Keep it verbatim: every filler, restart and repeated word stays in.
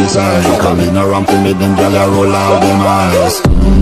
inside. Come in a ramp with me, them gyal a roll out them eyes.